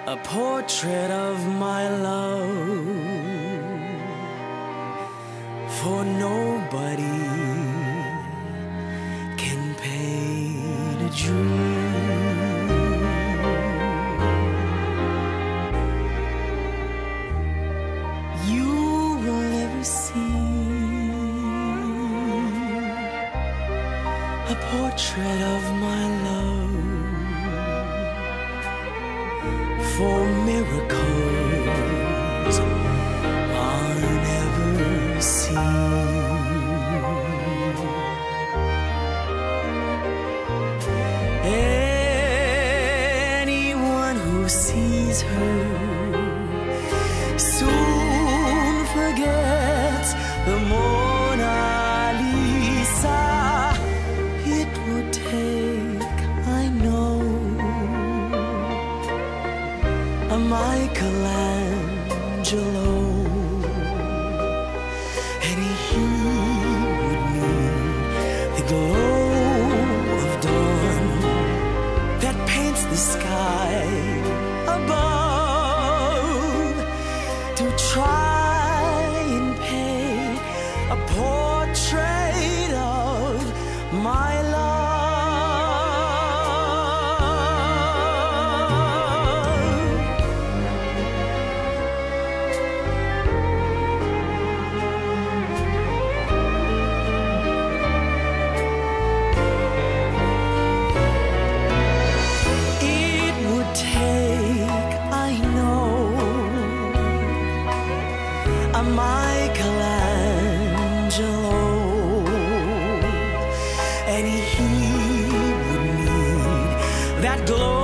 a portrait of my love, for nobody can paint a dream. You will never see a portrait of my love, for miracles are never seen. Anyone who sees her soon forgets the Mona Lisa. It would take, I know, a Michelangelo, and he would need the glow of dawn that paints the sky above to try and paint a portrait of my love. A Michelangelo, and he would need that glow